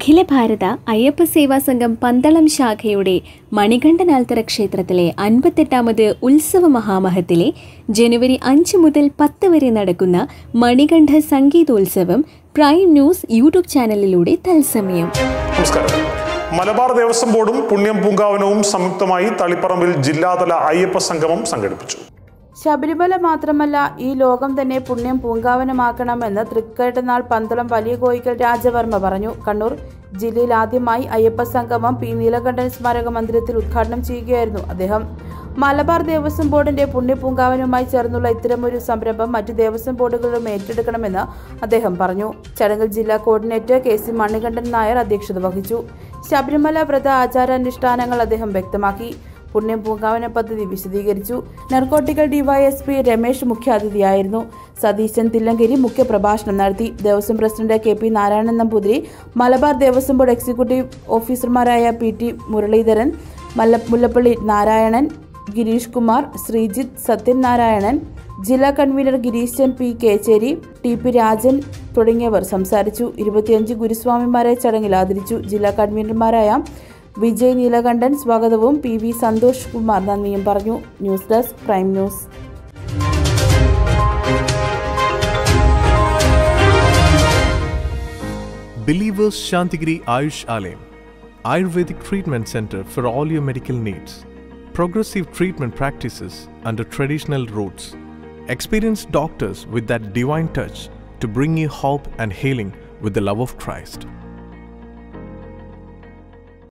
അഖില ഭാരത അയ്യപ്പ സേവാ സംഘം പന്തളം ശാഖയുടെ മണികണ്ഠനാൽത്തറ ക്ഷേത്രത്തിലെ 58ാമത് ഉത്സവ മഹാമഹത്തിലെ ജനുവരി 5 മുതൽ 10 വരെ നടക്കുന്ന മണികണ്ഠ സംഗീതോത്സവം പ്രൈം ന്യൂസ് യൂട്യൂബ് ചാനലിലൂടെ തത്സമയം. നമസ്കാരം. മലബാർ ദേവസ്വം ബോർഡും പുണ്യം പൂങ്കാവനവും സംയുക്തമായി തളിപ്പറമ്പിൽ ജില്ലാതല അയ്യപ്പ സംഗമം സംഘടിപ്പിച്ചു. ശബരിമല മാത്രമല്ല, ഈ ലോകം തന്നെ പുണ്യം പൂങ്കാവനമാക്കണമെന്ന് തൃക്കേട്ടനാൾ പന്തളം വലിയ കോയിക്കൽ രാജവർമ്മ പറഞ്ഞു. കണ്ണൂർ ജില്ലയിൽ ആദ്യമായി അയ്യപ്പ സംഗമം പി നീലകണ്ഠൻ സ്മാരക മന്ദിരത്തിൽ ഉദ്ഘാടനം ചെയ്യുകയായിരുന്നു അദ്ദേഹം. മലബാർ ദേവസ്വം ബോർഡിന്റെ പുണ്യപൂങ്കാവനുമായി ചേർന്നുള്ള ഇത്തരമൊരു സംരംഭം മറ്റ് ദേവസ്വം ബോർഡുകളും ഏറ്റെടുക്കണമെന്ന് അദ്ദേഹം പറഞ്ഞു. ചടങ്ങിൽ ജില്ലാ കോർഡിനേറ്റർ കെ.സി. മണികണ്ഠൻ നായർ അധ്യക്ഷത വഹിച്ചു. ശബരിമല വ്രത ആചാരാനുഷ്ഠാനങ്ങൾ അദ്ദേഹം വ്യക്തമാക്കി. പുണ്യം പൂങ്കാവന പദ്ധതി വിശദീകരിച്ചു. നർക്കോട്ടിക്കൽ ഡിവൈഎസ്പി രമേശ് മുഖ്യാതിഥിയായിരുന്നു. സതീശൻ തില്ലങ്കേരി മുഖ്യപ്രഭാഷണം നടത്തി. Devaswom president K P. Narayanan Namboothiri, Malabar Devaswom board executive ഓഫീസർമാരായ പി.ടി. മുരളീധരൻ, മുല്ലപ്പള്ളി നാരായണൻ, ഗിരീഷ് കുമാർ, ശ്രീജിത്ത്, സത്യനാരായണൻ, ജില്ലാ convener Gireesan P. Kecheri, T P. Rajan തുടങ്ങിയവർ സംസാരിച്ചു. 25 ഗുരുസ്വാമിമാരെ ചടങ്ങിൽ ആദരിച്ചു. ജില്ലാ കൺവീനർമാരായ വിജയ് നീലകണ്ഠൻ സ്വാഗതവും പി.വി. സന്തോഷ് കുമാർ നന്ദിയും പറഞ്ഞു. News desk prime news. Believers Shantigiri Ayush Alayam, Ayurvedic treatment center for all your medical needs. Progressive treatment practices under traditional routes. Experienced doctors with that divine touch to bring you hope and healing with the love of Christ.